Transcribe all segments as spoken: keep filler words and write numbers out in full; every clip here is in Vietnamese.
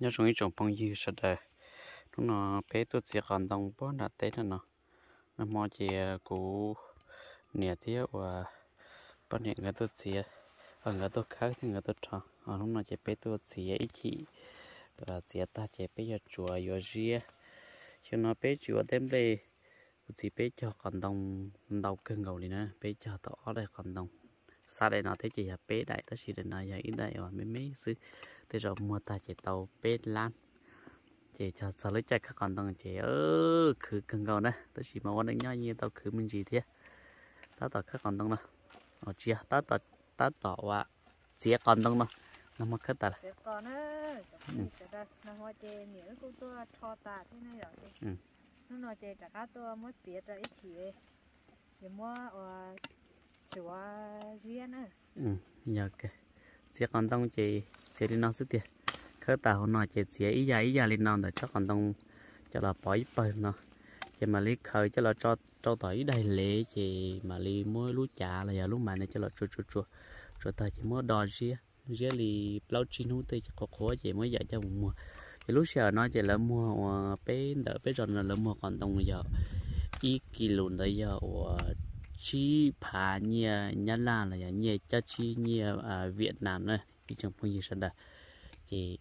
nhớ trong cái trồng phong dư sao đây lúc nó bé tôi chỉ còn đồng bó là tết nó nó mò chỉ cũ nè thiếu và bao nhiêu người tôi chỉ ở người tôi khác thì người tôi cho ở lúc nó chỉ bé tôi chỉ ít chỉ và chỉ ta chỉ bé giờ chùa giờ ria cho nó bé chùa đem về chỉ bé cho còn đồng đầu cơn gầu này nè bé cho tỏ đây còn đồng xa đây nó thấy chỉ là bé đại ta chỉ định là giờ ít đại ở mấy mấy xứ thế rồi mua ta chỉ tàu bé lan chỉ cho sợ lấy chạy các con đồng chỉ ơ khử cơn gầu nè ta chỉ mà quan đánh nhau như tao khử mình gì thế ta tỏ các con đồng nè ở chia ta tỏ ta tỏว่าเสียก่อนต้องเนาะน้ำมันขึ้นตาเสียก่อนนะจะได้น้ำมันเจเหนียวกูตัวทอตาที่นั่นอย่างนี้น้ำมันเจจากการตัวมดเสียจะอีกทีอย่ามัวว่าชัวเรียนนะอืมอยากเสียก่อนต้องเจเจลินน้องสุดเดียขึ้นตาหัวหน่อยเจเสียอียาอียาลินน้องแต่ชอบก่อนต้องจะเราปล่อยเปิดเนาะจะมาลีเคยจะเราcho cho tới đây lễ chỉ mà li mua lúa chả là giờ lúc mà này cho là chua chua chua rồi ta chỉ mua đò ria ria li bao chín hút tây có khó chỉ mới dạy cho mùa thì lúc giờ nó chỉ là mua bé đỡ bé rồi là mua còn đồng giờ ít kilo đấy giờ chi phá nhia nhá la là giờ nhia cho chi nhia à Việt Nam này đi trong phong gì sao đây thì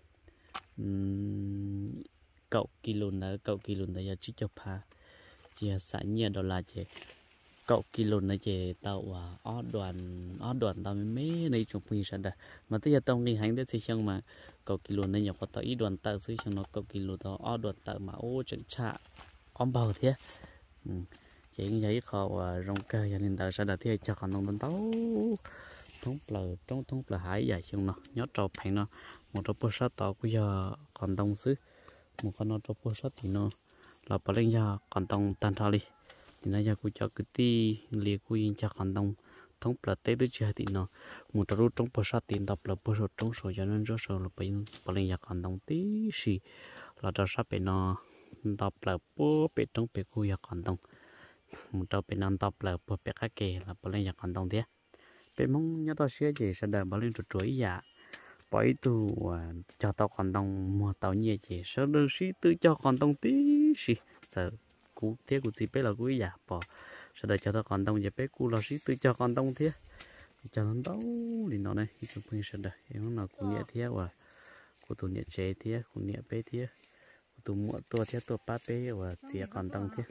cậu kilo nữa cậu kilo đấy giờ chỉ cho phá chỉ sản nhiên đó là chỉ cậu kilo này chỉ tàu à ở đoàn ở đoàn tàu mấy này trong phong sao đây mà tới giờ tàu đi hành đến xem mà cậu kilo này nhỏ có tàu ít đoàn tàu xứ trong nó cậu kilo tàu ở đoàn tàu mà ô chân chạ con bầu thế chỉ như vậy khó rong cơ cho nên tàu sao đây thì cho con nông tàu thông bờ trong thông bờ hải dài trong nó nhớ trâu phải nó một trâu bò sát tàu bây giờ còn đông xứ một con nó trâu bò sát thì nó là bà lên giờ còn đông tan ra đi thì nó giờ cô cho cái tí liệt cô yên cho còn đông thông bờ tây tới chơi thì nó một trâu trong bò sát tiền tập là bò sát trong sổ cho nên rất sổ là bà bà lên giờ còn đông tí xì là trâu sát bị nó tập là bò bị trong bị cô giờ còn đông một trâu bị nó tập là bò bị cá kè là bà lên giờ còn đông thế bên mong nhớ tao xé gì sẽ đợi bà lên chuột chuối dạ bởi tu cho tao còn đông mua tao nhẹ chỉ sợ đơn sĩ tư cho còn đông tí xí sợ cú thế cú gì bé là cú dạ bỏ sẽ đợi cho tao còn đông giờ bé cú là sĩ tư cho còn đông thế cho nó đâu thì nó này khi chúng mình sẽ đợi em nào cú nhẹ thế và cú tu nhẹ chế thế cú nhẹ bé thế cú tu mua tua thế tua ba bé và chỉ còn đông thế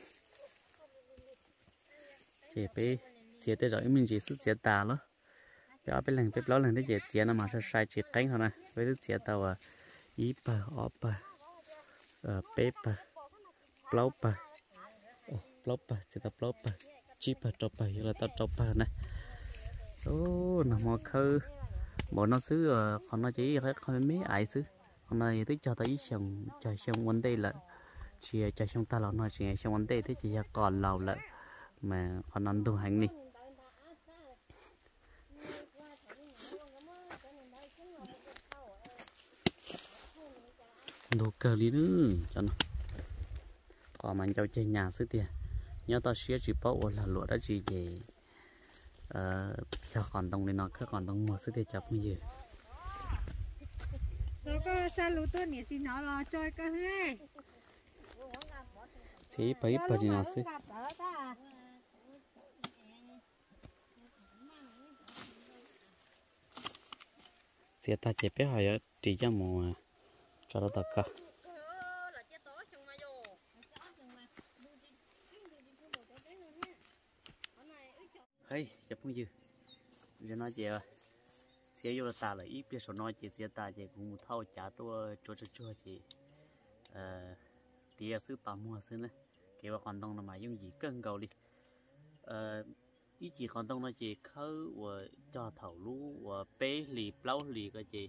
chế bé chế tới rồi mình chỉ sức chế tà đó giờ bên lần bên đó lần đấy chế nó mà sẽ sai chế cánh thôi này với cái chế tàu à ít bờ ở bờ bé bờ lâu bờ lâu bờ chế tàu lâu bờ chip bờ trâu bờ là tàu trâu bờ này ô nằm mà khơi bọn nó xứ còn nó chỉ hết con mấy ai xứ còn này tới cho tới xong cho xong vấn đề là chỉ cho xong ta là nó chỉ xong vấn đề thế chỉ còn lầu lại mà còn ăn đồ hành đi đồ cờ đi nữa cho nó còn mình cho chơi nhà xứ tiền nhớ tao xía chỉ bảo là lụa đã gì về cho còn đông này nó cứ còn đông mùa xứ tiền chập như vậy rồi có sao lũ tôi nhỉ chỉ nó lo chơi cơ hết thì phải phải đi nào xứ thì ta chỉ biết hỏi chỉ cho mùa cho nó tập cả hey chụp không dư giờ nói gì rồi xe vô là ta là ít biết số nói chị xe ta chị cũng thâu trả tôi cho cho cho chị thì sư tạm mua xứ này kêu còn đông là mà dùng gì cân cầu đi ý chị còn đông là chị khơi và cho thầu lú và bé lì plau lì cái chị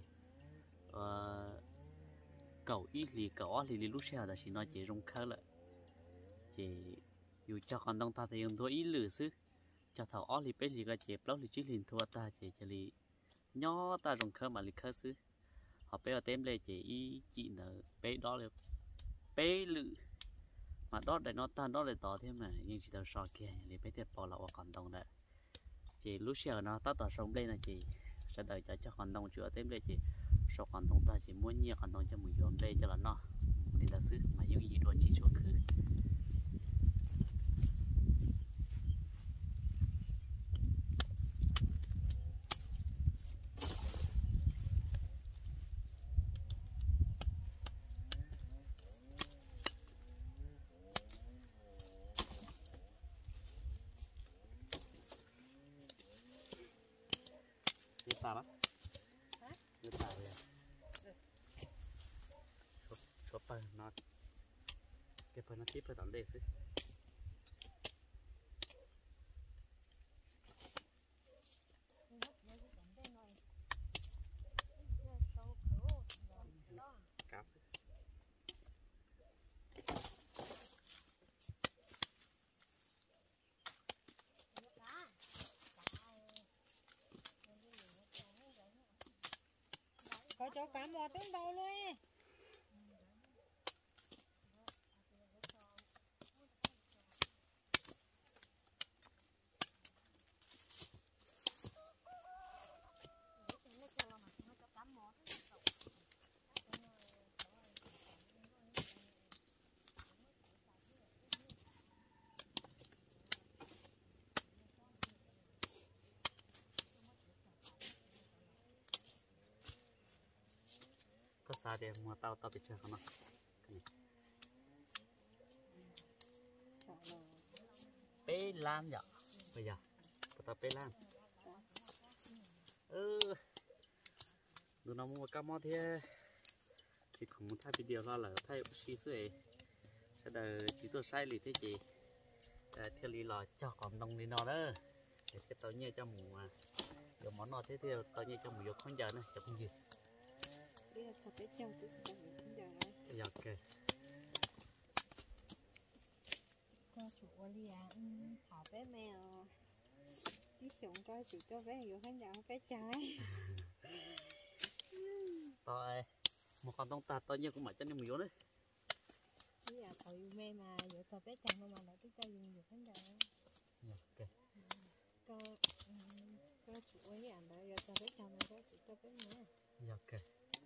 cầu ít lì cầu lì lì lúc sau là chị nói chị rong khơi lại chị dù cho còn đông ta thì dùng thôi ít lử xứ cho thầu ó lì bé lì cái chị plau lì chỉ lì thua ta chị chỉ lì nhỏ ta rong khơi mà lì khơi xứ họ bé ở tem lên chị ý chị nở bé đó là bé lử mà đó để nó tan đó để tỏ thêm mà nhưng chỉ tao so kia thì bé tiếp bỏ lậu còn đông đấy chị lúc sau nó tao tao sống đây là chị sẽ đợi cho cho còn đông chữa thêm đây chị sau còn tông ta chỉ muốn nhiều còn tông cho mùi giòn đây cho là nó đi là xứ mà những gì đồ chỉ chỗ khứ biết ta đó biết ta rồi số số phần nó cái phần nó tiếp vào tận đây xí cáp xí có chỗ cả một tiếng đầu luôn có sao để mua tao tao bị chơi không nó bê lan vậy bây giờ tao bê lan ừ đồ nào mua cam mò thế chỉ không muốn thay video lo là thay xí xí sẽ đợi chỉ tôi sai lì thế chị theo lý lò cho còn đông đi nó đó để cho tao nhớ cho mù mà giờ món nó thế thì tao nhớ cho mù vô không giờ nữa cho không gì bây giờ chặt cái trâu tôi chặt không giờ đấy giờ kìa cho chủ đi à thảo bé mèo đi xuống coi chủ cho bé vô khán giả bé trái tao một con tông ta tao nhớ cũng mà chân em mù vô đấy bây giờ thảo yêu mê mà giờ cho bé trái mà lại cái cho dùng được khán giả giờ kìa cho cho chủ ấy ăn đó giờ cho bé trái mà có chủ cho bé mẹ giờ kìa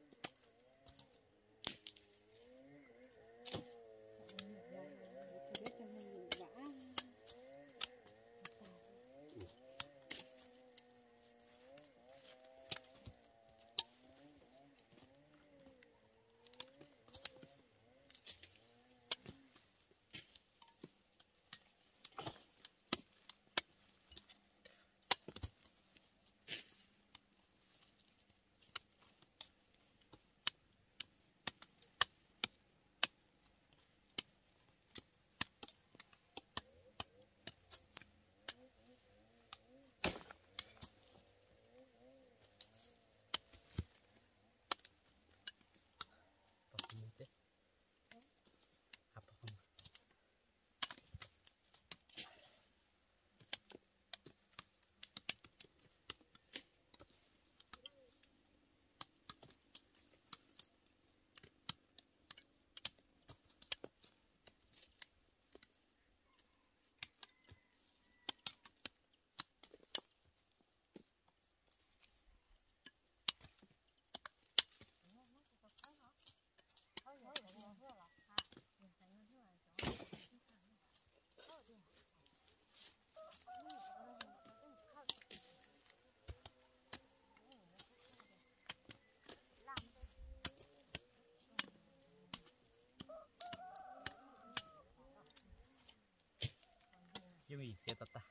dùng gì sẽ tắt ta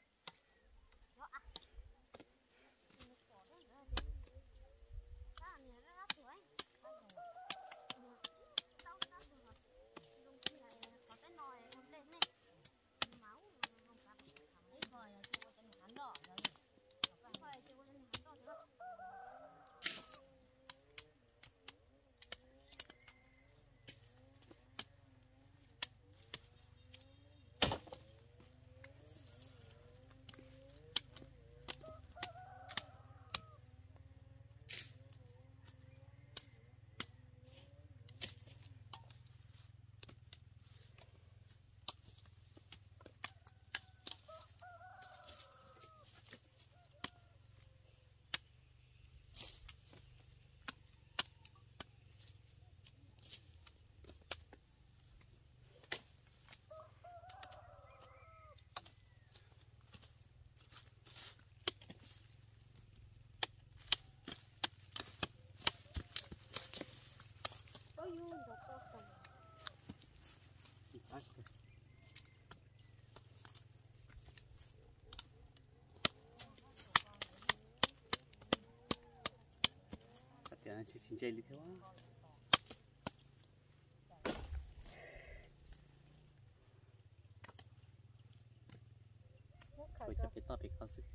Chả chỉ xin chơi đi theo rồi cho cái to bị khó xử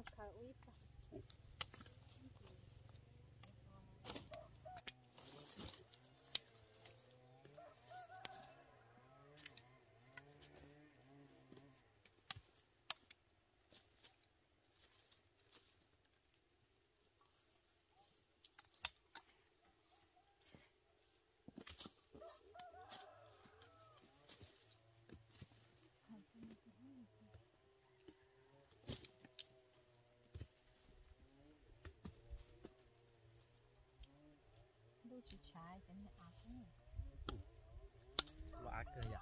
chỉ trái cái này ác nữa. Lo ác cơ vậy.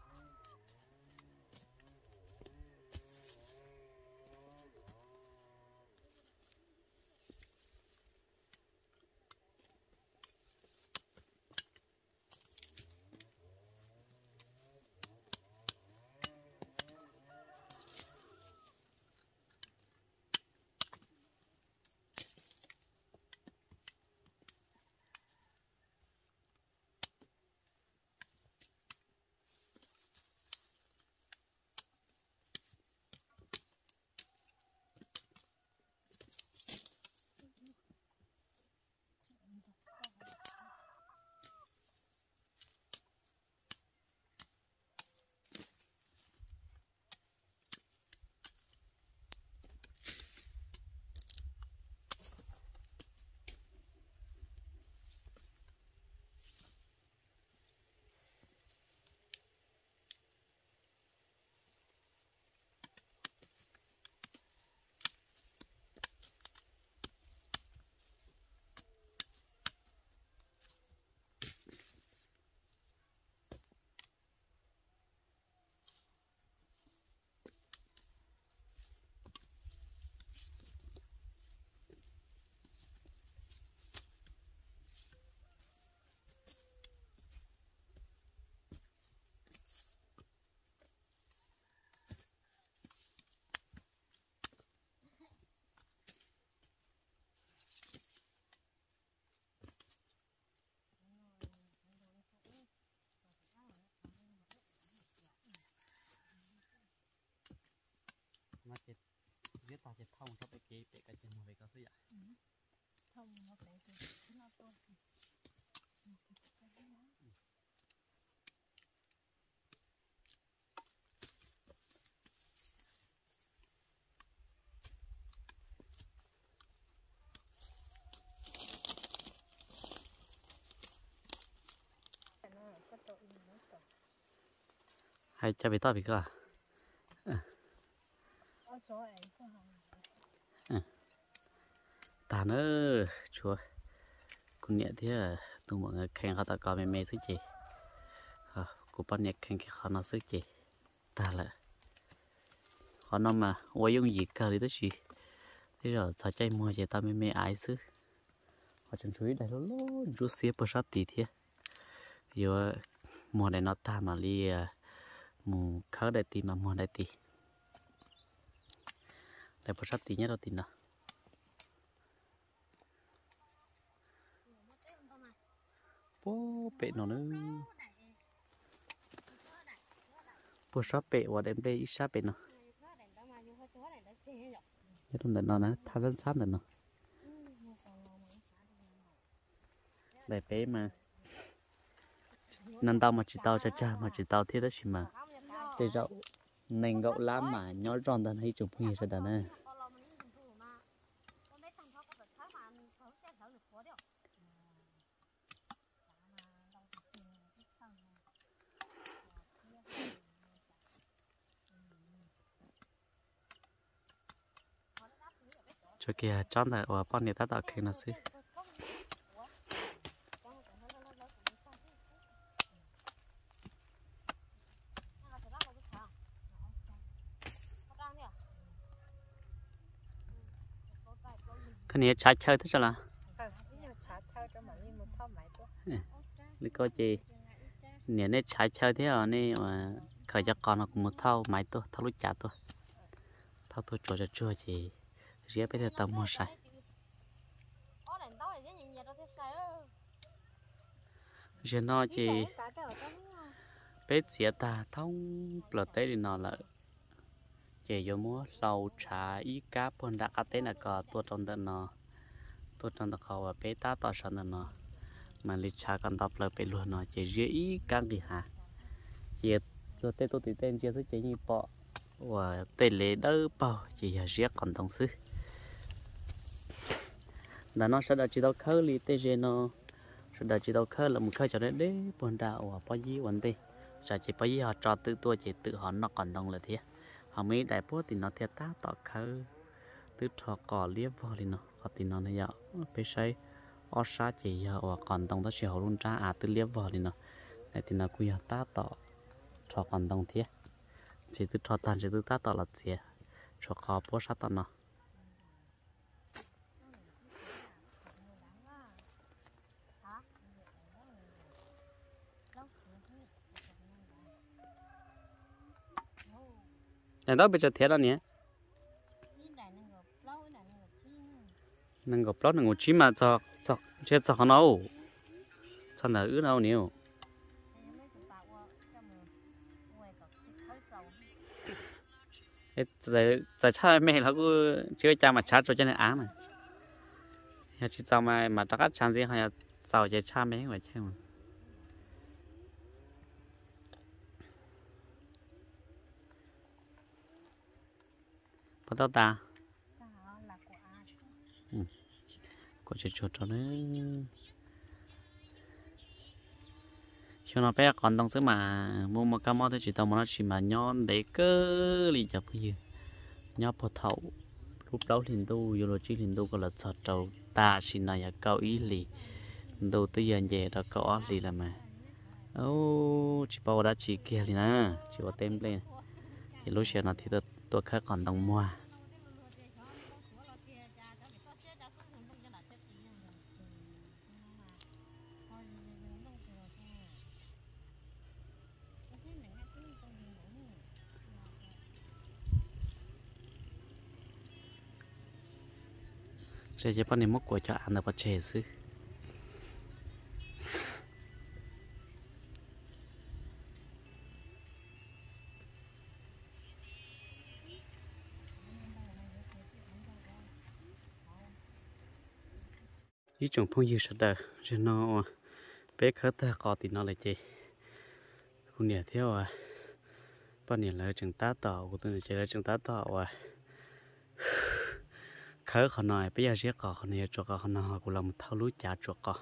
Mà chết viết tao chết thông cho cái kế để cái chân về có gì vậy? Thông nó phải thì nó to. Hay cho bị to bị cơ à? Ta nữa chúa con nhẹ thế à tụi mọi người khen họ ta có mẹ mẹ sức chị à cô bắt nhẹ khen cái họ nó sức chị ta là họ nó mà quay dùng gì cả thì đó chị thế rồi sao chạy mua chị ta mẹ mẹ ai sức họ chẳng chú ý đây nó rút xếp bớt sát tí thế giờ mua này nó ta mà đi mua khá đại tí mà mua đại tí đại bớt sát tí nhé đầu tí nào bố bể nó nữa bố shop bể và đem đây ít shop bể nó cái thằng nó nó tháo dẫn sát nó để bể mà năn tao mà chỉ tao cha cha mà chỉ tao thiết đó chỉ mà để rậu nền gậu lắm mà nhó tròn tao hay chụp hình rồi đó nè cho kia chọn lại và bọn này ta tạo kênh là gì cái này trái chơi thế sao là lý có gì nè nè trái chơi thế à nè mà khởi cho con nó cũng một thau máy tôi thau lúc chả tôi thau tôi chua cho chua thì dễ bây giờ tao mua sài giờ nó chỉ bé xía ta thông bờ tây thì nó là chỉ vô mua lẩu trà ý cá bún đá cá tết là có tôi trong đó nó tôi trong đóเขาว่าbé ta tao sẵn nó mà lịch trà còn tập là bé luôn nó chỉ dễ ý cá gì hả chỉ tôi tết tôi tên chưa thấy chỉ như bọ và tết lễ đỡ bao chỉ là dễ còn đồng sư là nó sẽ đã chỉ đâu khơi li tết gì nó sẽ đã chỉ đâu khơi là một khơi cho đến đấy bún đá và bao nhiêu vấn đề sẽ chỉ bao nhiêu họ cho tự tôi chỉ tự họ nó còn đồng là thế họ mấy đại bố thì nó theo ta tỏ khơi tự thọ cỏ liếp vào thì nó họ thì nó này giờ bây say ở xa chỉ giờ và còn đồng ta chỉ họ luôn ra à tự liếp vào thì nó này thì nó quy ta tỏ thọ còn đồng thế chỉ tự thọ tan chỉ tự ta tỏ là gì cho khó bố sát tao nó này đó bây giờ thế đó nhỉ nâng gọc lót nâng ngồi chín mà cho cho chết cho nó ủ sao là ứ đâu nhiều giờ giờ cha mẹ nó cứ chưa cha mà cha cho cho nên án này ya chỉ cho mà mà tất cả cha gì hay sao cho cha mẹ vậy chứ mà bắt đầu ta có chuyện chuột cho đấy cho nó bé còn đông xứ mà mua một cái món thì chỉ tao mà nó chỉ mà nhon để cơ li chập cái gì nhon bò thầu lúc đó liền tu vô rồi chỉ liền tu còn là sọt trâu ta xin này cao ý lì đầu tư giờ về đó có lì là mà ô chỉ bao đã chỉ kia thì nè chỉ bao tem lên thì lúc xưa nó thì tôi tôi khác còn đông mua sẽ chỉ bao nhiêu mốc của cho ăn được bao chè xứ ý chúng phong như sao đó cho nó bé khởi ta có thì nó lại chè con nhẹ theo à bao nhiêu là chúng ta tạo của tôi là chúng ta tạo à khởi họ nói bây giờ sẽ có họ này cho họ nói của làm thao lúa chả cho họ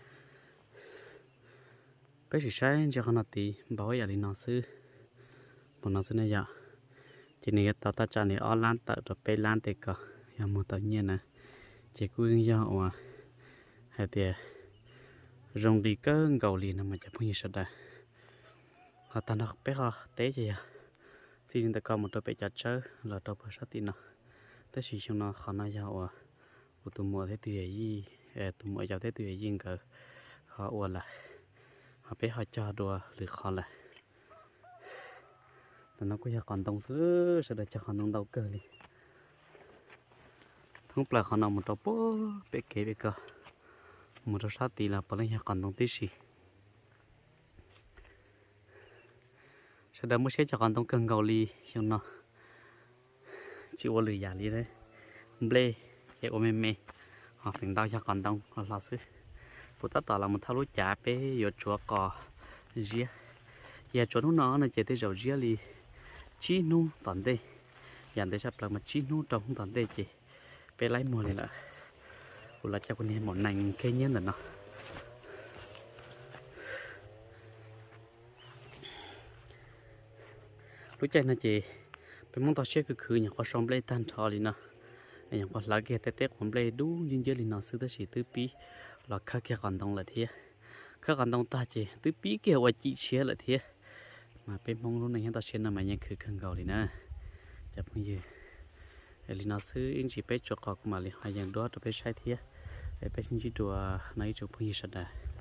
bây giờ sai cho họ nói thì bảo giờ đi nói sư một nói sư này giờ chỉ này tao ta trả này ở lan tự rồi pe lan thì có giờ một tự nhiên nè chỉ cứ do mà hay thì rong đi cơ cầu liền mà chẳng bao nhiêu sao đây họ ta nó bé họ té gì à xin ta có một đôi bé chặt chơi là đâu có sát tin nào tới khi chúng nó khó nói nhau à của tụi mua thế tùy gì tụi mua giàu thế tùy gì cơ họ uổng là họ biết họ cho đùa lừa khó là tụi nó cũng còn đông xứ sẽ để cho họ nông đâu cơ đi không phải họ nông một trâu bố bé kế bé cơ một trâu sát tí là bao nhiêu còn đông tí gì sẽ đỡ mới sẽ cho còn đông cân gầu ly chúng nó chịu lười giả lý đấy ble cái ôm mê họ phải đau cho còn đông họ lo xứ phụ tất tỏ là một thao lúa chả bé vô chúa cò ria giờ chúa nó nó chỉ tới dầu ria li chi nu toàn đây dàn tới sắp là mà chi nu trong toàn đây chị bé lấy mua này là phụ là cho con em một nành cây nhớ là nó lúa chai nó chị bên mong tao sẽ cứ khử nhà có xong lấy tan trò đi nè nhà có lá ghé tết tết còn lấy đủ nhưng giờ thì nó sư tới chỉ tứ pi là khá kia còn đông là thế khá còn đông ta chỉ tứ pi kia và chị chia là thế mà bên mong lúc này tao sẽ nằm mà nhà khử khăn gạo đi nè chả bao nhiêu thì nó sư in chỉ bé cho cọc mà liền hai dạng đó tụi bé sai thế bé xin chỉ đùa này chụp bao nhiêu sạch à